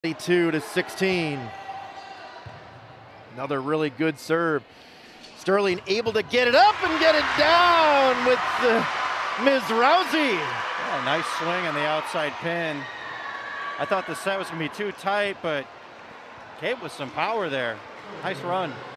22-16. Another really good serve. Sterling able to get it up and get it down with Ms. Rowzee. Oh, nice swing on the outside pin. I thought the set was going to be too tight, but came with some power there. Nice run.